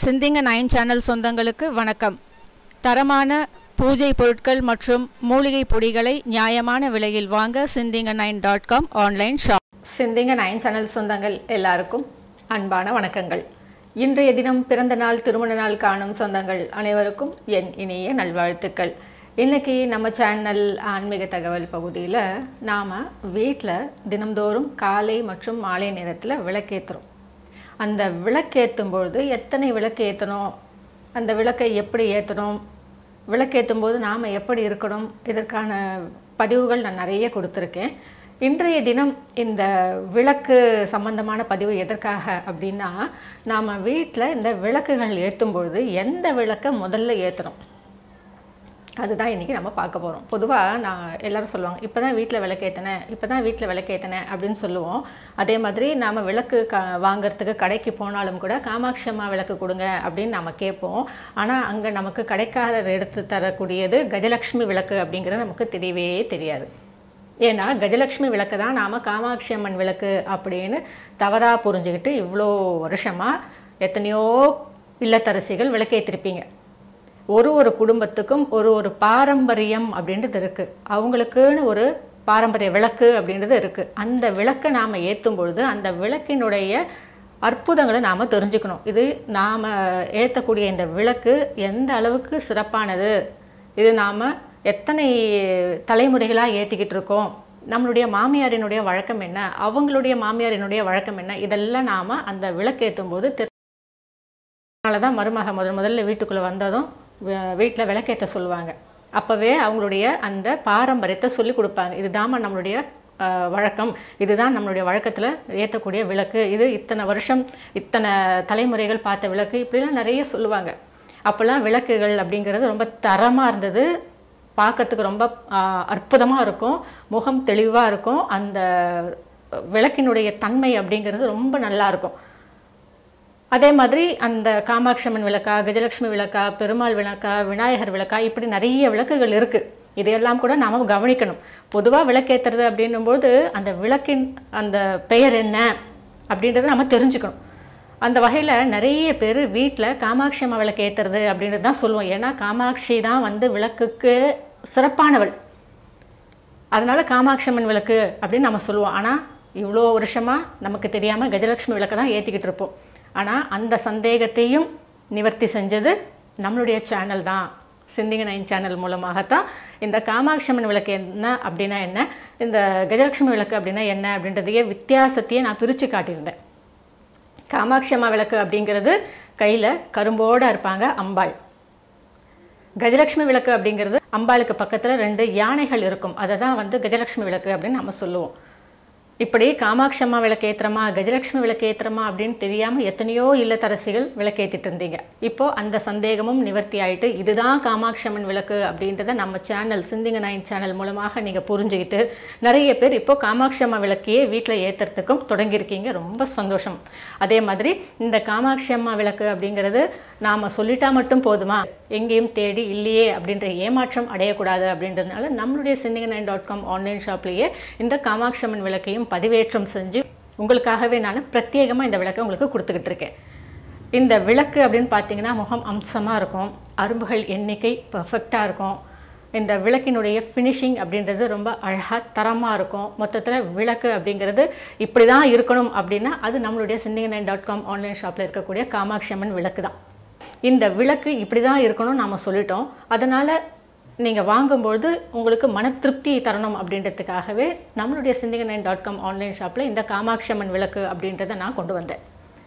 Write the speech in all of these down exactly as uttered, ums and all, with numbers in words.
சிந்திங்க nine channel சொந்தங்களுக்கு வணக்கம். தரமான பூஜை பொருட்கள் மற்றும் மூலிகை பொடிகளை நியாயமான விலையில் வாங்க Sinthinga nine dot com online shop. Sinthinga nine channel சொந்தங்கள் எல்லாருக்கும் அன்பான வணக்கங்கள். இன்றைய தினம் பிறந்த நாள் திருமண நாள் காணும் சொந்தங்கள் அனைவருக்கும் என் இனிய நல்வாழ்த்துக்கள். இன்றைக்கி நம்ம சேனல் ஆன்மீக தகவல் பகுதியில் நாம் வீட்டில் தினம்தோறும் காலை மற்றும் மாலை நேரத்தில் விளக்கேற்றுறோம். அந்த விளக்கேற்றும் பொழுது எத்தனை விளக்கு ஏற்றணும், அந்த விளக்கை எப்படி ஏற்றணும், விளக்கேற்றும் போது நாம் எப்படி இருக்கணும், இதற்கான பதிவுகள் நான் நிறைய கொடுத்துருக்கேன். இன்றைய தினம் இந்த விளக்கு சம்பந்தமான பதிவு எதற்காக அப்படின்னா, நாம் வீட்டில் இந்த விளக்குகள் ஏற்றும் பொழுது எந்த விளக்கை முதல்ல ஏற்றணும் அதுதான் இன்றைக்கி நம்ம பார்க்க போகிறோம். பொதுவாக நான் எல்லோரும் சொல்லுவாங்க, இப்போ தான் வீட்டில் விளக்கேற்றினேன் இப்போ தான் வீட்டில் விளக்கேற்றினேன் அப்படின்னு சொல்லுவோம். அதே மாதிரி நாம் விளக்கு க வாங்கிறதுக்கு கடைக்கு போனாலும் கூட காமாட்சி அம்மா விளக்கு கொடுங்க அப்படின்னு நம்ம கேட்போம். ஆனால் அங்கே நமக்கு கடைக்காரர் எடுத்து தரக்கூடியது கஜலக்ஷ்மி விளக்கு அப்படிங்கிறது நமக்கு தெரியவே தெரியாது. ஏன்னா கஜலக்ஷ்மி விளக்கு தான் நாம் காமாட்சி அம்மன் விளக்கு அப்படின்னு தவறாக புரிஞ்சுக்கிட்டு இவ்வளோ வருஷமாக எத்தனையோ இல்லத்தரசிகள் விளக்கேற்றிருப்பீங்க. ஒரு ஒரு குடும்பத்துக்கும் ஒரு ஒரு பாரம்பரியம் அப்படின்றது இருக்குது. அவங்களுக்குன்னு ஒரு பாரம்பரிய விளக்கு அப்படின்றது இருக்குது. அந்த விளக்கை நாம் ஏற்றும் பொழுது அந்த விளக்கினுடைய அற்புதங்களை நாம் தெரிஞ்சுக்கணும். இது நாம் ஏற்றக்கூடிய இந்த விளக்கு எந்த அளவுக்கு சிறப்பானது, இது நாம் எத்தனை தலைமுறைகளாக ஏற்றிக்கிட்டு இருக்கோம், நம்மளுடைய மாமியாரினுடைய வழக்கம் என்ன, அவங்களுடைய மாமியாரினுடைய வழக்கம் என்ன, இதெல்லாம் நாம் அந்த விளக்கு ஏற்றும் போது தெரி அதனால தான் மருமக முதல் முதல்ல வீட்டுக்குள்ளே வந்ததும் வீட்டில் விளக்கேற்ற சொல்லுவாங்க. அப்போவே அவங்களுடைய அந்த பாரம்பரியத்தை சொல்லி கொடுப்பாங்க. இதுதான் நம்மளுடைய வழக்கம், இதுதான் நம்மளுடைய வழக்கத்தில் ஏற்றக்கூடிய விளக்கு, இது இத்தனை வருஷம் இத்தனை தலைமுறைகள் பார்த்த விளக்கு, இப்படிலாம் நிறைய சொல்லுவாங்க. அப்போல்லாம் விளக்குகள் அப்படிங்கிறது ரொம்ப தரமாக இருந்தது, பார்க்கறதுக்கு ரொம்ப அற்புதமாக இருக்கும், முகம் தெளிவாக இருக்கும், அந்த விளக்கினுடைய தன்மை அப்படிங்கிறது ரொம்ப நல்லாயிருக்கும். அதே மாதிரி அந்த காமாட்சி அம்மன் விளக்கா, கஜலக்ஷ்மி விளக்கா, பெருமாள் விளக்கா, விநாயகர் விளக்கா, இப்படி நிறைய விளக்குகள் இருக்குது. இதையெல்லாம் கூட நாம் கவனிக்கணும். பொதுவாக விளக்கேற்றுறது அப்படின்னும்போது அந்த விளக்கின் அந்த பெயர் என்ன அப்படின்றத நம்ம தெரிஞ்சுக்கணும். அந்த வகையில் நிறைய பேர் வீட்டில் காமாட்சி அம்மா விளக்கு ஏற்றுறது அப்படின்றது தான் சொல்லுவோம். ஏன்னா காமாட்சி தான் வந்து விளக்குக்கு சிறப்பானவள், அதனால் காமாட்சி அம்மன் விளக்கு அப்படின்னு நம்ம சொல்லுவோம். ஆனால் இவ்வளோ வருஷமாக நமக்கு தெரியாமல் கஜலக்ஷ்மி விளக்கை தான் ஏற்றிக்கிட்டு இருப்போம். ஆனால் அந்த சந்தேகத்தையும் நிவர்த்தி செஞ்சது நம்மளுடைய சேனல் தான். சிந்திங்க நைன் சேனல் மூலமாகத்தான் இந்த காமாட்சி அம்மன் விளக்கு என்ன அப்படின்னா என்ன, இந்த கஜலக்ஷ்மி விளக்கு அப்படின்னா என்ன அப்படின்றதையே வித்தியாசத்தையே நான் பிரித்து காட்டியிருந்தேன். காமாட்சி அம்மா விளக்கு அப்படிங்கிறது கையில் கரும்போடு இருப்பாங்க அம்பாள். கஜலக்ஷ்மி விளக்கு அப்படிங்கிறது அம்பாளுக்கு பக்கத்தில் ரெண்டு யானைகள் இருக்கும், அதை தான் வந்து கஜலக்ஷ்மி விளக்கு அப்படின்னு நம்ம சொல்லுவோம். இப்படி காமாட்சி அம்மா விளக்கு ஏற்றுறமா, கஜலக்ஷ்மி விளக்கு ஏற்றுறமா அப்படின்னு தெரியாமல் எத்தனையோ இல்லத்தரசிகள் விளக்கேற்றிட்டு இருந்தீங்க. இப்போது அந்த சந்தேகமும் நிவர்த்தி ஆகிட்டு இதுதான் காமாட்சி அம்மன் விளக்கு அப்படின்றத நம்ம சேனல் சிந்திங்க நைன் சேனல் மூலமாக நீங்கள் புரிஞ்சுக்கிட்டு நிறைய பேர் இப்போது காமாட்சி அம்மா விளக்கையே வீட்டில் ஏற்றுறதுக்கும் தொடங்கியிருக்கீங்க. ரொம்ப சந்தோஷம். அதே மாதிரி இந்த காமாட்சி அம்மா விளக்கு அப்படிங்கிறது நாம் சொல்லிட்டா மட்டும் போதுமா, எங்கேயும் தேடி இல்லையே அப்படின்ற ஏமாற்றம் அடையக்கூடாது அப்படின்றதுனால நம்மளுடைய Sinthinga nine dot com online ஷாப்லேயே இந்த காமாட்சி அம்மன் விளக்கையும் பதிவேற்றம் செஞ்சு உங்களுக்காகவே நான் பிரத்யேகமாக இந்த விளக்கை உங்களுக்கு கொடுத்துக்கிட்டு இருக்கேன். இந்த விளக்கு அப்படின்னு பார்த்தீங்கன்னா முகம் அம்சமாக இருக்கும், அரும்புகள் எண்ணிக்கை பர்ஃபெக்டாக இருக்கும், இந்த விளக்கினுடைய ஃபினிஷிங் அப்படின்றது ரொம்ப அழகாக தரமாக இருக்கும். மொத்தத்தில் விளக்கு அப்படிங்கிறது இப்படி தான் இருக்கணும் அப்படின்னா அது நம்மளுடைய Sinthinga nine dot com online ஷாப்பில் இருக்கக்கூடிய காமாட்சி அம்மன் விளக்கு தான். இந்த விளக்கு இப்படி தான் இருக்கணும் நாம் சொல்லிட்டோம். அதனால் நீங்கள் வாங்கும்பொழுது உங்களுக்கு மன திருப்தியை தரணும் அப்படின்றதுக்காகவே நம்மளுடைய Sinthinga nine dot com online ஷாப்பில் இந்த காமாட்சி அம்மன் விளக்கு அப்படின்றத நான் கொண்டு வந்தேன்.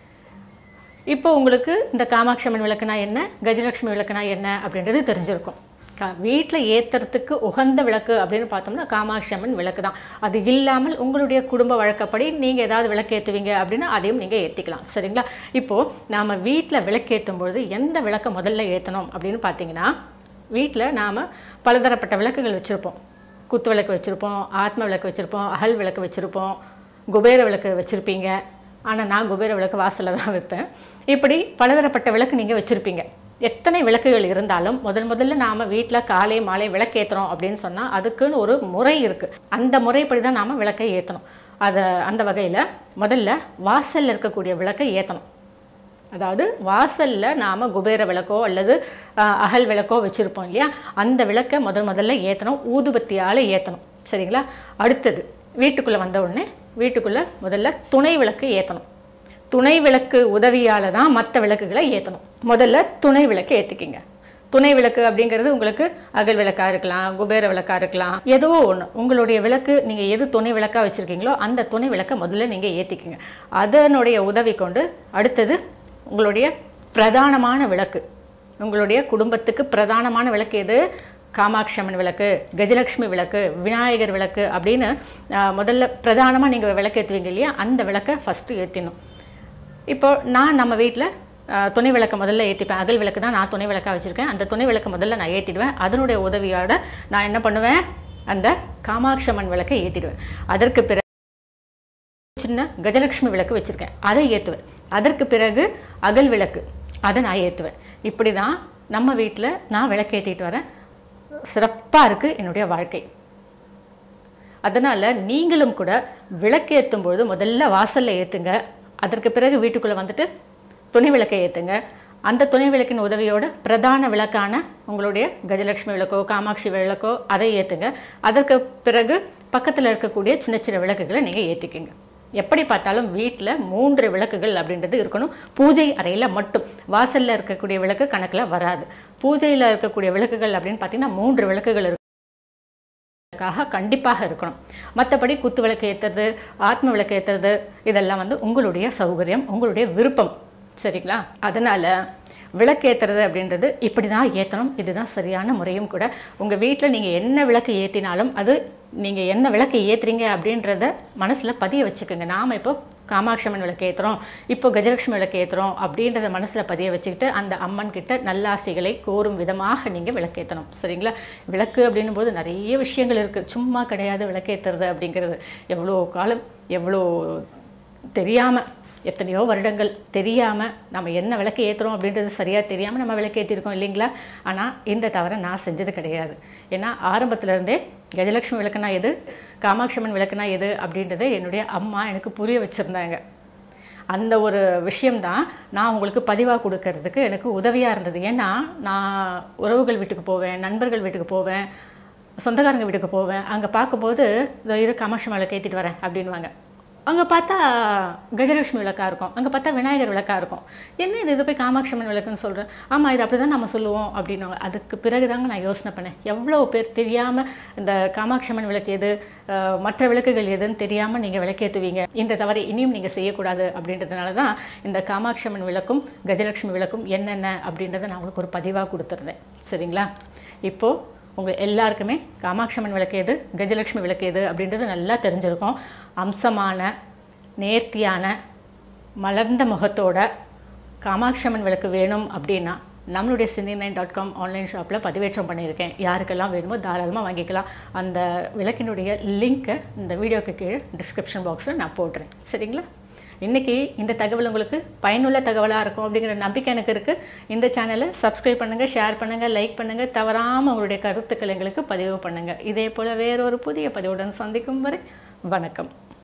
இப்போ உங்களுக்கு இந்த காமாட்சி அம்மன் விளக்குனா என்ன, கஜலக்ஷ்மி விளக்குனா என்ன அப்படின்றது தெரிஞ்சிருக்கும். கா வீட்டில் ஏற்றுறதுக்கு உகந்த விளக்கு அப்படின்னு பார்த்தோம்னா காமாட்சி அம்மன் விளக்கு தான். அது இல்லாமல் உங்களுடைய குடும்ப வழக்கப்படி நீங்கள் ஏதாவது விளக்கு ஏற்றுவீங்க அப்படின்னா அதையும் நீங்கள் ஏற்றிக்கலாம். சரிங்களா? இப்போது நாம் வீட்டில் விளக்கேற்றும் பொழுது எந்த விளக்கை முதல்ல ஏற்றணும் அப்படின்னு பார்த்தீங்கன்னா, வீட்டில் நாம் பலதரப்பட்ட விளக்குகள் வச்சுருப்போம். குத்து விளக்கு வச்சுருப்போம், ஆத்ம விளக்கு வச்சுருப்போம், அகல் விளக்கு வச்சுருப்போம், குபேர விளக்கு வச்சுருப்பீங்க. ஆனால் நான் குபேர விளக்கு வாசலில் தான் வைப்பேன். இப்படி பலதரப்பட்ட விளக்கு நீங்கள் வச்சுருப்பீங்க. எத்தனை விளக்குகள் இருந்தாலும் முதல் முதல்ல நாம் வீட்டில் காலை மாலை விளக்கேற்றுறோம் அப்படின்னு சொன்னால் அதுக்குன்னு ஒரு முறை இருக்குது. அந்த முறைப்படி தான் நாம் விளக்கை ஏற்றணும். அதை அந்த வகையில் முதல்ல வாசலில் இருக்கக்கூடிய விளக்கை ஏற்றணும். அதாவது வாசலில் நாம் குபேர விளக்கோ அல்லது அகல் விளக்கோ வச்சுருப்போம் இல்லையா, அந்த விளக்கை முதல் முதல்ல ஏற்றணும், ஊதுபத்தியால் ஏற்றணும். சரிங்களா? அடுத்தது வீட்டுக்குள்ளே வந்த உடனே வீட்டுக்குள்ளே முதல்ல துணை விளக்கு ஏற்றணும். துணை விளக்கு உதவியால் தான் மற்ற விளக்குகளை ஏற்றணும். முதல்ல துணை விளக்கு ஏற்றிக்கிங்க. துணை விளக்கு அப்படிங்கிறது உங்களுக்கு அகல் விளக்காக இருக்கலாம், குபேர விளக்காக இருக்கலாம், ஏதோ ஒன்று. உங்களுடைய விளக்கு நீங்கள் எது துணை விளக்காக வச்சுருக்கீங்களோ அந்த துணை விளக்கை முதல்ல நீங்கள் ஏற்றிக்கிங்க. அதனுடைய உதவி கொண்டு அடுத்தது உங்களுடைய பிரதானமான விளக்கு, உங்களுடைய குடும்பத்துக்கு பிரதானமான விளக்கு எது? காமாட்சி அம்மன் விளக்கு, கஜலட்சுமி விளக்கு, விநாயகர் விளக்கு அப்படின்னு முதல்ல பிரதானமாக நீங்கள் விளக்கு ஏற்றுவீங்க இல்லையா, அந்த விளக்கை ஃபஸ்ட்டு ஏற்றிடணும். இப்போ நான் நம்ம வீட்டில் துணை விளக்கை முதல்ல ஏற்றிப்பேன். அகல் விளக்கு தான் நான் துணை விளக்காக வச்சுருக்கேன். அந்த துணை விளக்கை முதல்ல நான் ஏற்றிடுவேன். அதனுடைய உதவியோட நான் என்ன பண்ணுவேன்? அந்த காமாட்சி அம்மன் விளக்கை ஏற்றிடுவேன். அதற்கு பிறகு சின்ன கஜலட்சுமி விளக்கு வச்சுருக்கேன், அதை ஏற்றுவேன். அதற்கு பிறகு அகல் விளக்கு, அதை நான் ஏற்றுவேன். இப்படி தான் நம்ம வீட்டில் நான் விளக்கு ஏற்றிட்டு வரேன். சிறப்பாக இருக்குது என்னுடைய வாழ்க்கை. அதனால் நீங்களும் கூட விளக்கு ஏற்றும் பொழுது முதல்ல வாசலில் ஏற்றுங்க. அதற்கு பிறகு வீட்டுக்குள்ளே வந்துட்டு துணை விளக்கை ஏற்றுங்க. அந்த துணை விளக்கின் உதவியோட பிரதான விளக்கான உங்களுடைய கஜலட்சுமி விளக்கோ காமாட்சி விளக்கோ அதை ஏற்றுங்க. அதற்கு பிறகு பக்கத்தில் இருக்கக்கூடிய சின்ன சின்ன விளக்குகளை நீங்கள் ஏற்றிக்கிங்க. எப்படி பார்த்தாலும் வீட்டில் மூன்று விளக்குகள் அப்படின்றது இருக்கணும். பூஜை அறையில் மட்டும், வாசலில் இருக்கக்கூடிய விளக்கு கணக்கில் வராது. பூஜையில் இருக்கக்கூடிய விளக்குகள் அப்படின்னு பார்த்தீங்கன்னா மூன்று விளக்குகள் இருக்கு, கண்டிப்பாக இருக்கணும். மற்றபடி குத்து விளக்கு ஏற்றுறது, ஆத்ம விளக்கு ஏற்றுறது இதெல்லாம் வந்து உங்களுடைய சௌகரியம், உங்களுடைய விருப்பம். சரிங்களா? அதனால் விளக்கு ஏற்றுறது அப்படின்றது இப்படி தான் ஏற்றணும். இதுதான் சரியான முறையும் கூட. உங்கள் வீட்டில் நீங்கள் என்ன விளக்கு ஏற்றினாலும் அது நீங்கள் என்ன விளக்கு ஏற்றுறீங்க அப்படின்றத மனசில் பதிய வச்சுக்கோங்க. நாம் இப்போ காமாட்சி அம்மன் விளக்கு ஏற்றுறோம், இப்போ கஜலட்சுமி விளக்கு ஏற்றுறோம் அப்படின்றத மனசில் பதிய வச்சுக்கிட்டு அந்த அம்மன் கிட்ட நல்லாசைகளை கோரும் விதமாக நீங்கள் விளக்கேற்றணும். சரிங்களா? விளக்கு அப்படின்னும் போது நிறைய விஷயங்கள் இருக்குது, சும்மா கிடையாது. விளக்கேற்றுறது அப்படிங்கிறது எவ்வளோ காலம், எவ்வளோ தெரியாமல், எத்தனையோ வருடங்கள் தெரியாமல் நம்ம என்ன விளக்கு ஏற்றுறோம் அப்படின்றது சரியாக தெரியாமல் நம்ம விளக்கு ஏற்றிருக்கோம் இல்லைங்களா? ஆனால் இந்த தவிர நான் செஞ்சது கிடையாது. ஏன்னா ஆரம்பத்துலேருந்தே கஜலட்சுமி விளக்குனா எது, காமாட்சி அம்மன் விளக்குனா எது அப்படின்றத என்னுடைய அம்மா எனக்கு புரிய வச்சுருந்தாங்க. அந்த ஒரு விஷயம்தான் நான் உங்களுக்கு பதிவாக கொடுக்கறதுக்கு எனக்கு உதவியாக இருந்தது. ஏன்னா நான் உறவுகள் வீட்டுக்கு போவேன், நண்பர்கள் வீட்டுக்கு போவேன், சொந்தக்காரங்க வீட்டுக்கு போவேன். அங்கே பார்க்கும்போது இரு காமாட்சி அம்மன் விளக்கு ஏற்றிட்டு வரேன் அப்படின்வாங்க. அங்கே பார்த்தா கஜலட்சுமி விளக்காக இருக்கும், அங்கே பார்த்தா விநாயகர் விளக்காக இருக்கும். என்ன இது, இது போய் காமாட்சி அம்மன் விளக்குன்னு சொல்கிறேன். ஆமாம், இது அப்படி தான் நம்ம சொல்லுவோம் அப்படின்வாங்க. அதுக்கு பிறகு தாங்க நான் யோசனை பண்ணேன், எவ்வளோ பேர் தெரியாமல் இந்த காமாட்சி அம்மன் விளக்கு எது, மற்ற விளக்குகள் எதுன்னு தெரியாமல் நீங்கள் விளக்கேற்றுவீங்க. இந்த தவறை இனியும் நீங்கள் செய்யக்கூடாது அப்படின்றதுனால தான் இந்த காமாட்சி அம்மன் விளக்கும் கஜலட்சுமி விளக்கும் என்னென்ன அப்படின்றத நான் உங்களுக்கு ஒரு பதிவாக கொடுத்துருந்தேன். சரிங்களா? இப்போது உங்கள் எல்லாருக்குமே காமாட்சி அம்மன் விளக்கு எது, கஜலட்சுமி விளக்கு எது அப்படின்றது நல்லா தெரிஞ்சிருக்கும். அம்சமான நேர்த்தியான மலர்ந்த முகத்தோட காமாட்சி அம்மன் விளக்கு வேணும் அப்படின்னா நம்மளுடைய Sinthing nine dot com online ஷாப்பில் பதிவேற்றம் பண்ணியிருக்கேன். யாருக்கெல்லாம் வேணுமோ தாராளமாக வாங்கிக்கலாம். அந்த விளக்கினுடைய லிங்க்கை இந்த வீடியோக்கு கீழே டிஸ்கிரிப்ஷன் பாக்ஸில் நான் போடுறேன். சரிங்களா? இன்றைக்கி இந்த தகவல் உங்களுக்கு பயனுள்ள தகவலாக இருக்கும் அப்படிங்கிற நம்பிக்கை எனக்கு இருக்குது. இந்த சேனலை சப்ஸ்கிரைப் பண்ணுங்கள், ஷேர் பண்ணுங்கள், லைக் பண்ணுங்கள், தவறாமல் உங்களுடைய கருத்துக்கள் எங்களுக்கு பதிவு பண்ணுங்கள். இதே போல் வேறொரு புதிய பதிவுடன் சந்திக்கும் வரை வணக்கம்.